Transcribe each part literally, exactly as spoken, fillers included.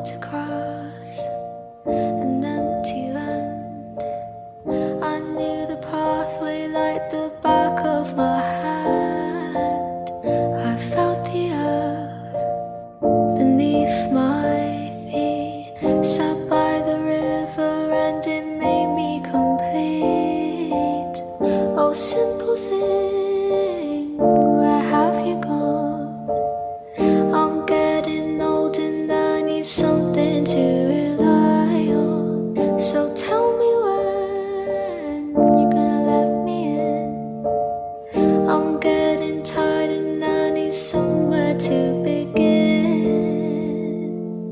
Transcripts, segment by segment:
walked across an empty land. I knew the pathway like the back of my hand. I felt the earth beneath my feet, sat by the river and it made me complete. Oh, simple thing, where have you gone? I'm getting old and I need something to rely on. So tell me when you're gonna let me in. I'm getting tired and I need somewhere to begin.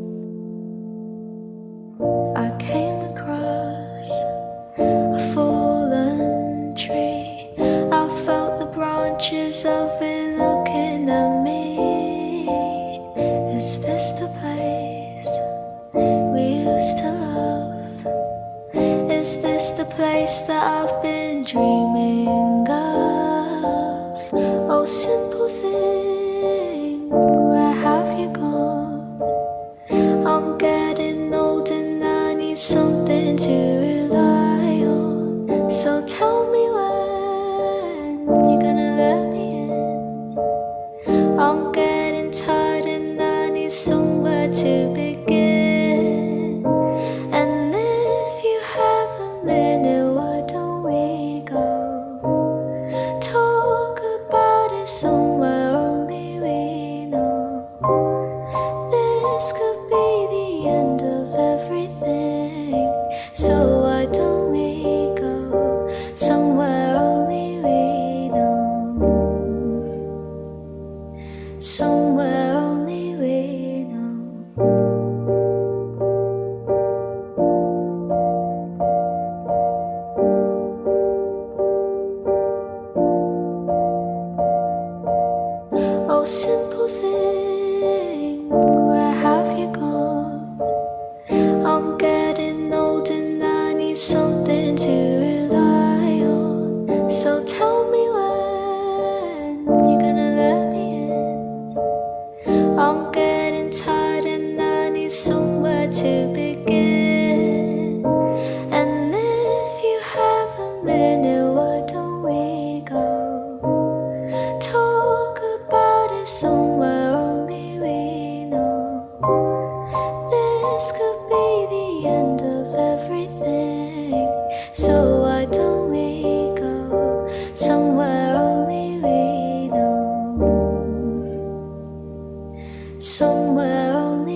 I came across a fallen tree. I felt the branches of it looking at me. Is this the place we used to love? Is this the place that I've been dreaming of? Oh, simple thing, where have you gone? I'm getting old and I need something to rely on. So tell me when you're gonna let me in. I'm getting tired and I need somewhere to begin. And if you have a minute, why don't we go talk about it somewhere only we know? This could be the end of everything. So why don't we go somewhere only we know? Somewhere only we know. Oh, simple thing, where have you gone? I'm getting old and I need something to rely on. So tell me when you're gonna let me in. I'm getting tired and I need somewhere to begin. And if you have a minute, why don't we go talk about it somewhere only we know? This could be the end of everything. So why don't we go somewhere only we know? Somewhere only